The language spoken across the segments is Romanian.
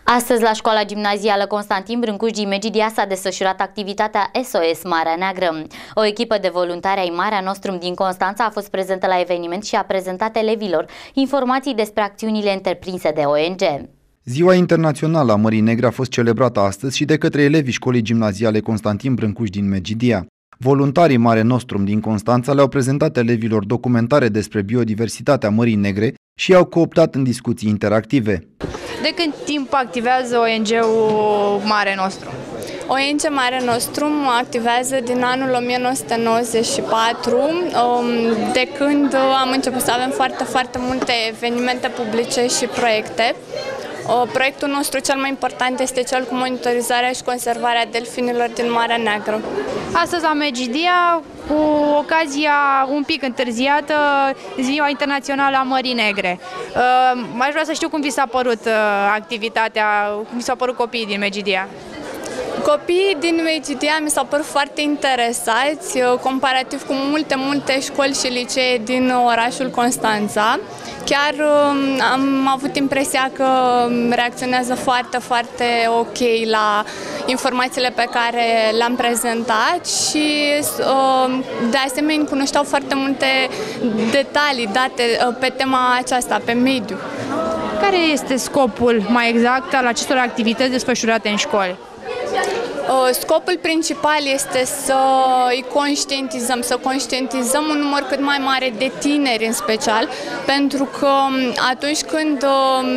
Astăzi, la școala gimnazială Constantin Brâncuș din Medgidia s-a desfășurat activitatea SOS Marea Neagră. O echipă de voluntari ai Marea Nostrum din Constanța a fost prezentă la eveniment și a prezentat elevilor informații despre acțiunile întreprinse de ONG. Ziua Internațională a Mării Negre a fost celebrată astăzi și de către elevii școlii gimnaziale Constantin Brâncuș din Medgidia. Voluntarii Mare Nostrum din Constanța le-au prezentat elevilor documentare despre biodiversitatea Mării Negre și i-au cooptat în discuții interactive. De când timp activează ONG-ul Mare Nostrum? ONG Mare Nostrum activează din anul 1994, de când am început să avem foarte multe evenimente publice și proiecte. Proiectul nostru cel mai important este cel cu monitorizarea și conservarea delfinilor din Marea Neagră. Astăzi la Medgidia, cu ocazia un pic întârziată, Ziua Internațională a Mării Negre. Aș vrea să știu cum vi s-a părut activitatea, cum vi s-au părut copiii din Medgidia. Copiii din Medgidia mi s-au părut foarte interesați, comparativ cu multe școli și licee din orașul Constanța. Chiar am avut impresia că reacționează foarte ok la informațiile pe care le-am prezentat și de asemenea cunoșteau foarte multe detalii date pe tema aceasta, pe mediu. Care este scopul mai exact al acestor activități desfășurate în școli? Scopul principal este să îi conștientizăm, să conștientizăm un număr cât mai mare de tineri în special, pentru că atunci când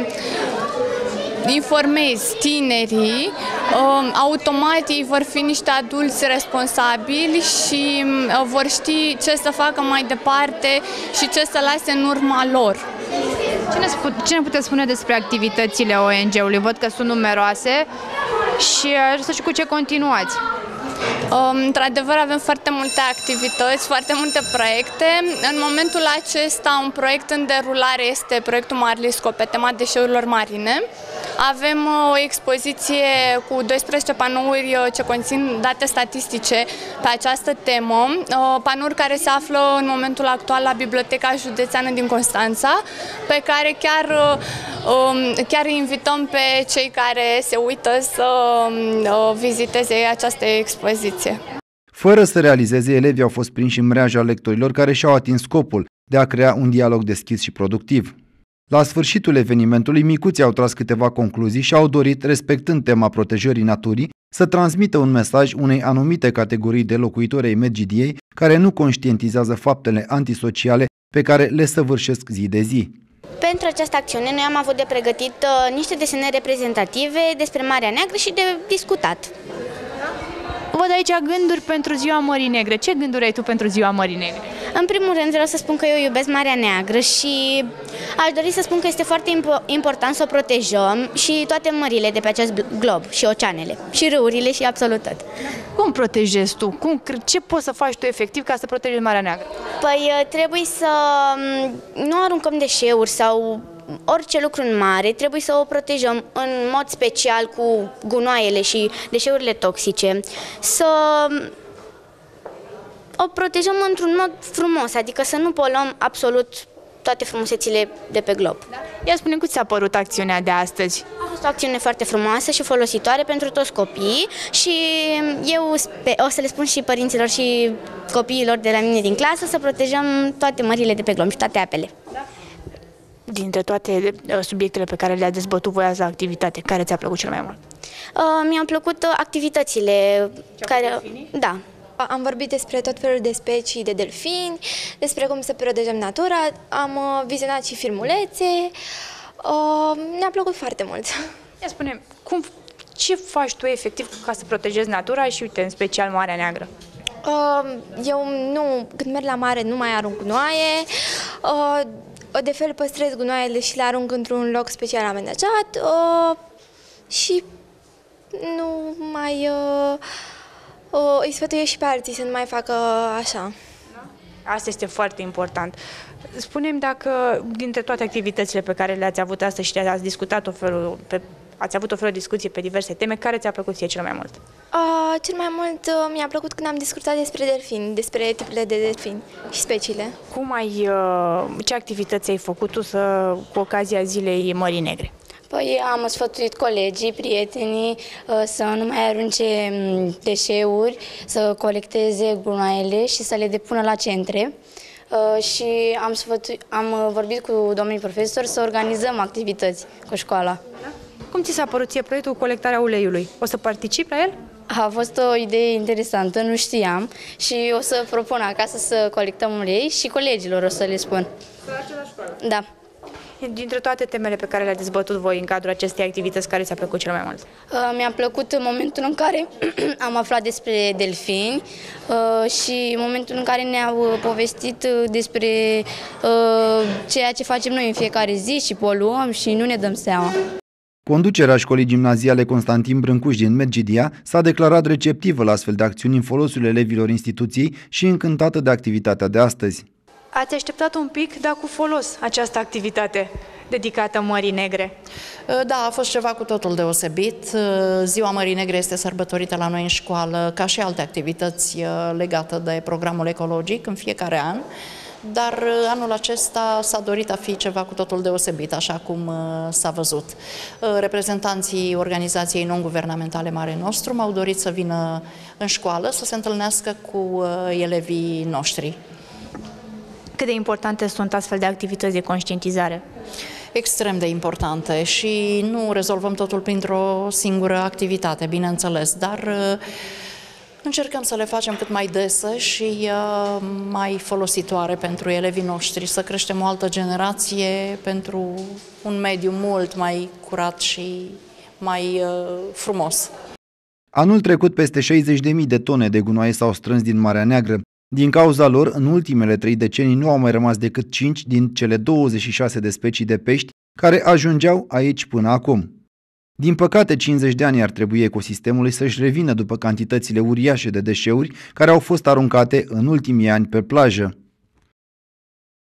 informezi tinerii, automat ei vor fi niște adulți responsabili și vor ști ce să facă mai departe și ce să lase în urma lor. Ce ne puteți spune despre activitățile ONG-ului? Văd că sunt numeroase și aș să știu cu ce continuați. Într-adevăr avem foarte multe activități, foarte multe proiecte. În momentul acesta un proiect în derulare este proiectul Marlisco pe tema deșeurilor marine. Avem o expoziție cu 12 panouri ce conțin date statistice pe această temă, panouri care se află în momentul actual la Biblioteca Județeană din Constanța, pe care chiar invităm pe cei care se uită să viziteze această expoziție. Fără să realizeze, elevii au fost prinși în mreaja lectorilor care și-au atins scopul de a crea un dialog deschis și productiv. La sfârșitul evenimentului, micuții au tras câteva concluzii și au dorit, respectând tema protejării naturii, să transmită un mesaj unei anumite categorii de locuitori ai Medgidiei care nu conștientizează faptele antisociale pe care le săvârșesc zi de zi. Pentru această acțiune noi am avut de pregătit niște desene reprezentative despre Marea Neagră și de discutat. Văd aici gânduri pentru Ziua Mării Negre. Ce gânduri ai tu pentru Ziua Mării Negre? În primul rând vreau să spun că eu iubesc Marea Neagră și aș dori să spun că este foarte important să o protejăm și toate mările de pe acest glob și oceanele și râurile și absolut tot. Cum protejezi tu? Ce poți să faci tu efectiv ca să protejezi Marea Neagră? Păi trebuie să nu aruncăm deșeuri sau orice lucru în mare, trebuie să o protejăm în mod special cu gunoaiele și deșeurile toxice, să o protejăm într-un mod frumos, adică să nu poluăm absolut toate frumusețile de pe glob. Ia spune-mi, cum ți-a părut acțiunea de astăzi? A fost o acțiune foarte frumoasă și folositoare pentru toți copiii și eu o să le spun și părinților și copiilor de la mine din clasă să protejăm toate mările de pe glob și toate apele. Dintre toate subiectele pe care le-a dezbătut voi azi la activitate, care ți-a plăcut cel mai mult? Mi-au plăcut activitățile care... Da. Am vorbit despre tot felul de specii de delfini, despre cum să protejăm natura, am vizionat și filmulețe, ne-a plăcut foarte mult. Ia spune, ce faci tu efectiv ca să protejezi natura și, uite, în special Marea Neagră? Eu când merg la mare nu mai arunc gunoaie, de fel păstrez gunoaiele și le arunc într-un loc special amenajat și nu mai îi sfătuiesc și pe alții să nu mai facă așa. Asta este foarte important. Spune-mi dacă, dintre toate activitățile pe care le-ați avut astăzi și ați discutat ați avut o fel de discuție pe diverse teme, care ți-a plăcut ție cel mai mult? Cel mai mult mi-a plăcut când am discutat despre delfini, despre tipurile de delfini și speciile. Ce activități ai făcut tu cu ocazia Zilei Mării Negre? Păi am sfătuit colegii, prietenii să nu mai arunce deșeuri, să colecteze gunoaiele și să le depună la centre. Și am vorbit cu domnii profesori să organizăm activități cu școala. Cum ți s-a părut ție proiectul cu colectarea uleiului? O să participi la el? A fost o idee interesantă, nu știam și o să propun acasă să colectăm ulei și colegilor o să le spun. Să faci la școală? Da. Dintre toate temele pe care le-ați dezbătut voi în cadrul acestei activități, care ți-a plăcut cel mai mult? Mi-a plăcut în momentul în care am aflat despre delfini și în momentul în care ne-au povestit despre ceea ce facem noi în fiecare zi și poluăm și nu ne dăm seama. Conducerea școlii gimnaziale Constantin Brâncuș din Medgidia s-a declarat receptivă la astfel de acțiuni în folosul elevilor instituției și încântată de activitatea de astăzi. Ați așteptat un pic, dar cu folos, această activitate dedicată Mării Negre? Da, a fost ceva cu totul deosebit. Ziua Mării Negre este sărbătorită la noi în școală, ca și alte activități legate de programul ecologic în fiecare an. Dar anul acesta s-a dorit a fi ceva cu totul deosebit, așa cum s-a văzut. Reprezentanții organizației non-guvernamentale Mare Nostrum m-au dorit să vină în școală, să se întâlnească cu elevii noștri. Cât de importante sunt astfel de activități de conștientizare? Extrem de importante și nu rezolvăm totul printr-o singură activitate, bineînțeles, dar încercăm să le facem cât mai dese și mai folositoare pentru elevii noștri, să creștem o altă generație pentru un mediu mult mai curat și mai frumos. Anul trecut, peste 60.000 de tone de gunoaie s-au strâns din Marea Neagră. Din cauza lor, în ultimele 3 decenii nu au mai rămas decât 5 din cele 26 de specii de pești care ajungeau aici până acum. Din păcate, 50 de ani ar trebui ecosistemului să-și revină după cantitățile uriașe de deșeuri care au fost aruncate în ultimii ani pe plajă.